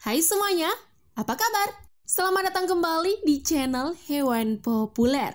Hai semuanya, apa kabar? Selamat datang kembali di channel Hewan Populer.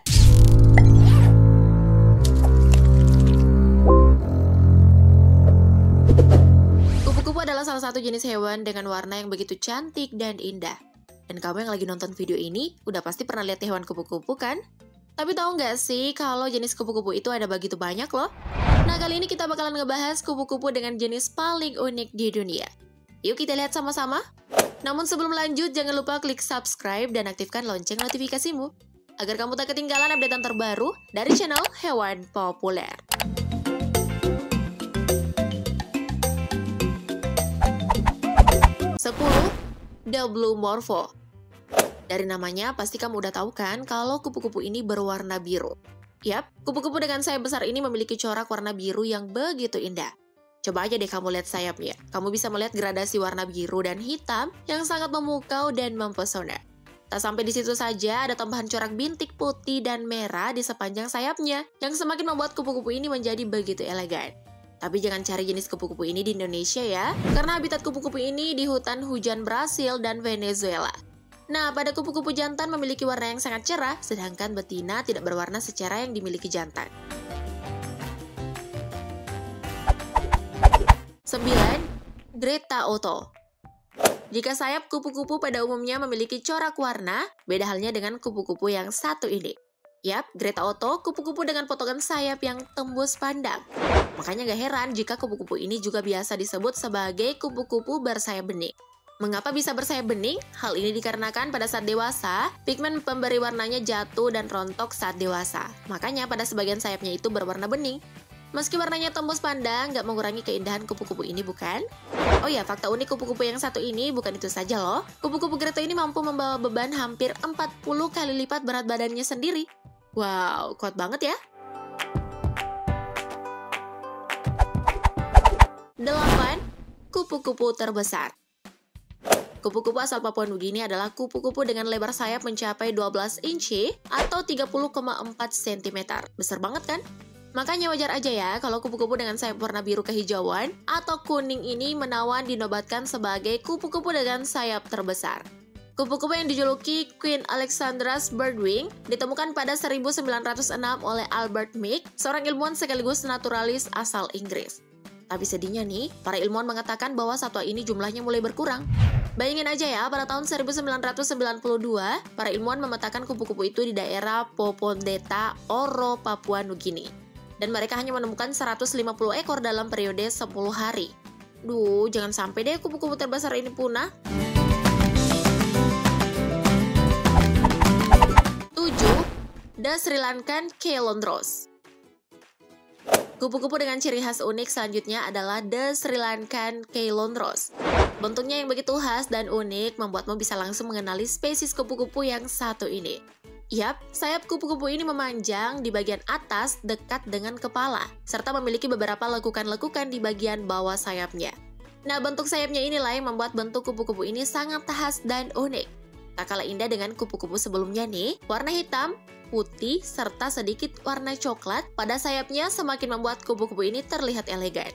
Kupu-kupu adalah salah satu jenis hewan dengan warna yang begitu cantik dan indah. Dan kamu yang lagi nonton video ini udah pasti pernah lihat hewan kupu-kupu kan? Tapi tahu nggak sih kalau jenis kupu-kupu itu ada begitu banyak loh? Nah, kali ini kita bakalan ngebahas kupu-kupu dengan jenis paling unik di dunia. Yuk kita lihat sama-sama. Namun sebelum lanjut, jangan lupa klik subscribe dan aktifkan lonceng notifikasimu agar kamu tak ketinggalan updatean terbaru dari channel Hewan Populer. 10. The Blue Morpho. Dari namanya pasti kamu udah tahu kan kalau kupu-kupu ini berwarna biru. Yap, kupu-kupu dengan sayap besar ini memiliki corak warna biru yang begitu indah. Coba aja deh kamu lihat sayapnya. Kamu bisa melihat gradasi warna biru dan hitam yang sangat memukau dan mempesona. Tak sampai di situ saja, ada tambahan corak bintik putih dan merah di sepanjang sayapnya yang semakin membuat kupu-kupu ini menjadi begitu elegan. Tapi jangan cari jenis kupu-kupu ini di Indonesia ya, karena habitat kupu-kupu ini di hutan hujan Brasil dan Venezuela. Nah, pada kupu-kupu jantan memiliki warna yang sangat cerah, sedangkan betina tidak berwarna secara yang dimiliki jantan. 9. Greta Otto. Jika sayap kupu-kupu pada umumnya memiliki corak warna, beda halnya dengan kupu-kupu yang satu ini. Yap, Greta Otto kupu-kupu dengan potongan sayap yang tembus pandang. Makanya gak heran jika kupu-kupu ini juga biasa disebut sebagai kupu-kupu bersayap bening. Mengapa bisa bersayap bening? Hal ini dikarenakan pada saat dewasa, pigmen pemberi warnanya jatuh dan rontok saat dewasa. Makanya pada sebagian sayapnya itu berwarna bening. Meski warnanya tembus pandang, gak mengurangi keindahan kupu-kupu ini bukan? Oh ya, fakta unik kupu-kupu yang satu ini bukan itu saja loh. Kupu-kupu Greta ini mampu membawa beban hampir 40 kali lipat berat badannya sendiri. Wow, kuat banget ya. 8. Kupu-kupu terbesar. Kupu-kupu asal Papua Nugini adalah kupu-kupu dengan lebar sayap mencapai 12 inci atau 30,4 cm. Besar banget kan? Makanya wajar aja ya kalau kupu-kupu dengan sayap warna biru kehijauan atau kuning ini menawan dinobatkan sebagai kupu-kupu dengan sayap terbesar. Kupu-kupu yang dijuluki Queen Alexandra's Birdwing ditemukan pada 1906 oleh Albert Meek, seorang ilmuwan sekaligus naturalis asal Inggris. Tapi sedihnya nih, para ilmuwan mengatakan bahwa satwa ini jumlahnya mulai berkurang. Bayangin aja ya, pada tahun 1992, para ilmuwan memetakan kupu-kupu itu di daerah Popondeta, Oro, Papua Nugini. Dan mereka hanya menemukan 150 ekor dalam periode 10 hari. Duh, jangan sampai deh kupu-kupu terbesar ini punah. 7. The Sri Lankan Kailondros. Kupu-kupu dengan ciri khas unik selanjutnya adalah The Sri Lankan Kailondros. Bentuknya yang begitu khas dan unik membuatmu bisa langsung mengenali spesies kupu-kupu yang satu ini. Yap, sayap kupu-kupu ini memanjang di bagian atas dekat dengan kepala, serta memiliki beberapa lekukan-lekukan di bagian bawah sayapnya. Nah, bentuk sayapnya inilah yang membuat bentuk kupu-kupu ini sangat khas dan unik. Tak kalah indah dengan kupu-kupu sebelumnya nih, warna hitam, putih, serta sedikit warna coklat pada sayapnya semakin membuat kupu-kupu ini terlihat elegan.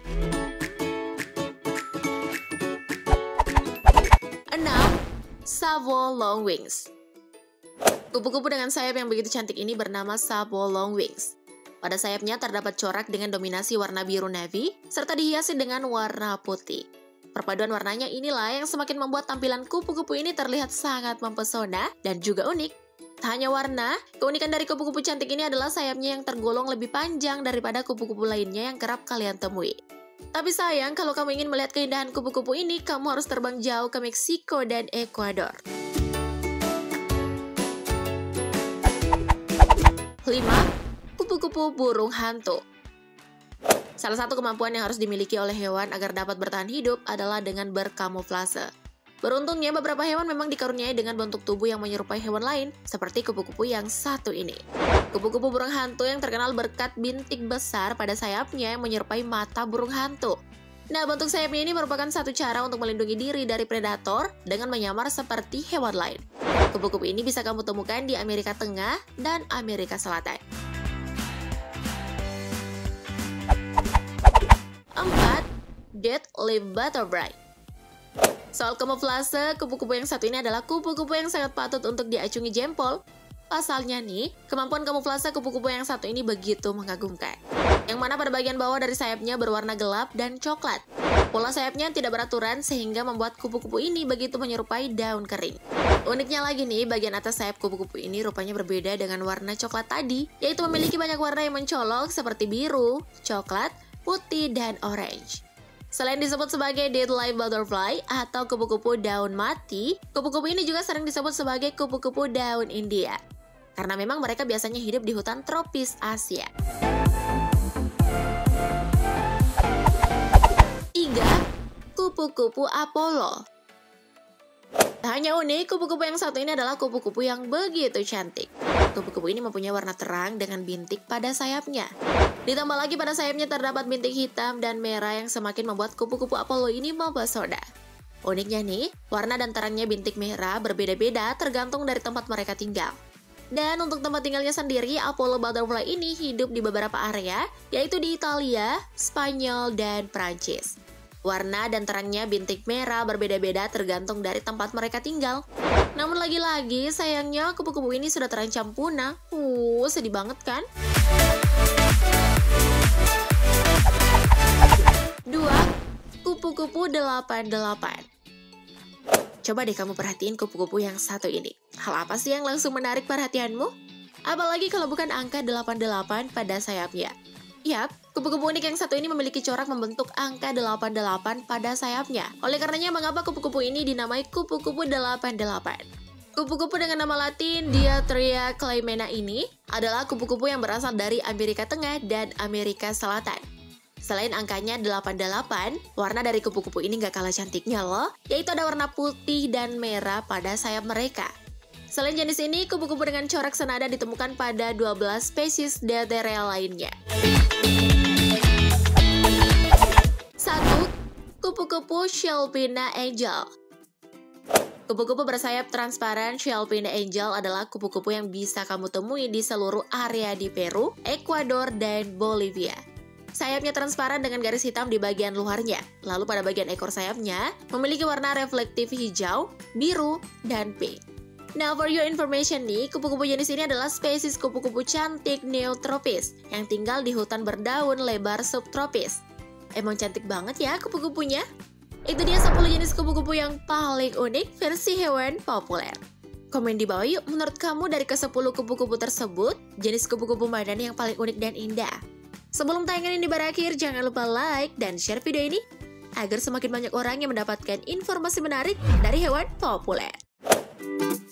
6. Tsavo Longwings. Kupu-kupu dengan sayap yang begitu cantik ini bernama Tsavo Longwings. Pada sayapnya terdapat corak dengan dominasi warna biru navy, serta dihiasi dengan warna putih. Perpaduan warnanya inilah yang semakin membuat tampilan kupu-kupu ini terlihat sangat mempesona dan juga unik. Tak hanya warna, keunikan dari kupu-kupu cantik ini adalah sayapnya yang tergolong lebih panjang daripada kupu-kupu lainnya yang kerap kalian temui. Tapi sayang, kalau kamu ingin melihat keindahan kupu-kupu ini, kamu harus terbang jauh ke Meksiko dan Ekuador. 5. Kupu-kupu burung hantu. Salah satu kemampuan yang harus dimiliki oleh hewan agar dapat bertahan hidup adalah dengan berkamuflase. Beruntungnya beberapa hewan memang dikaruniai dengan bentuk tubuh yang menyerupai hewan lain, seperti kupu-kupu yang satu ini. Kupu-kupu burung hantu yang terkenal berkat bintik besar pada sayapnya yang menyerupai mata burung hantu. Nah, bentuk sayapnya ini merupakan satu cara untuk melindungi diri dari predator dengan menyamar seperti hewan lain. Kupu-kupu ini bisa kamu temukan di Amerika Tengah dan Amerika Selatan. 4. Dead Leaf Butterfly. Soal kamuflase, kupu-kupu yang satu ini adalah kupu-kupu yang sangat patut untuk diacungi jempol. Pasalnya nih, kemampuan kamuflase kupu-kupu yang satu ini begitu mengagumkan. Yang mana pada bagian bawah dari sayapnya berwarna gelap dan coklat. Pola sayapnya tidak beraturan sehingga membuat kupu-kupu ini begitu menyerupai daun kering. Uniknya lagi nih, bagian atas sayap kupu-kupu ini rupanya berbeda dengan warna coklat tadi, yaitu memiliki banyak warna yang mencolok seperti biru, coklat, putih, dan orange. Selain disebut sebagai dead live butterfly atau kupu-kupu daun mati, kupu-kupu ini juga sering disebut sebagai kupu-kupu daun India. Karena memang mereka biasanya hidup di hutan tropis Asia. 3. Kupu-kupu Apollo. Tak hanya unik, kupu-kupu yang satu ini adalah kupu-kupu yang begitu cantik. Kupu-kupu ini mempunyai warna terang dengan bintik pada sayapnya. Ditambah lagi pada sayapnya terdapat bintik hitam dan merah yang semakin membuat kupu-kupu Apollo ini mempesona. Uniknya nih, warna dan terangnya bintik merah berbeda-beda tergantung dari tempat mereka tinggal. Dan untuk tempat tinggalnya sendiri, Apollo Butterfly ini hidup di beberapa area, yaitu di Italia, Spanyol, dan Prancis. Warna dan terangnya bintik merah berbeda-beda tergantung dari tempat mereka tinggal. Namun lagi-lagi, sayangnya kupu-kupu ini sudah terancam punah. Sedih banget kan? 2. Kupu-kupu 88. Coba deh kamu perhatiin kupu-kupu yang satu ini. Hal apa sih yang langsung menarik perhatianmu? Apalagi kalau bukan angka 88 pada sayapnya. Yap, kupu-kupu unik yang satu ini memiliki corak membentuk angka 88 pada sayapnya. Oleh karenanya, mengapa kupu-kupu ini dinamai kupu-kupu 88? Kupu-kupu dengan nama latin Diatria claymena ini adalah kupu-kupu yang berasal dari Amerika Tengah dan Amerika Selatan. Selain angkanya 88, warna dari kupu-kupu ini gak kalah cantiknya loh, yaitu ada warna putih dan merah pada sayap mereka. Selain jenis ini, kupu-kupu dengan corak senada ditemukan pada 12 spesies Diaterea lainnya. 1. Kupu-kupu Shelpina Angel. Kupu-kupu bersayap transparan Shelpina Angel adalah kupu-kupu yang bisa kamu temui di seluruh area di Peru, Ekuador, dan Bolivia. Sayapnya transparan dengan garis hitam di bagian luarnya. Lalu pada bagian ekor sayapnya memiliki warna reflektif hijau, biru, dan pink. Now for your information nih, kupu-kupu jenis ini adalah spesies kupu-kupu cantik neotropis yang tinggal di hutan berdaun lebar subtropis. Emang cantik banget ya kupu-kupunya? Itu dia 10 jenis kupu-kupu yang paling unik versi hewan populer. Komen di bawah yuk, menurut kamu dari ke-10 kupu-kupu tersebut, jenis kupu-kupu mana yang paling unik dan indah? Sebelum tayangan ini berakhir, jangan lupa like dan share video ini agar semakin banyak orang yang mendapatkan informasi menarik dari hewan populer.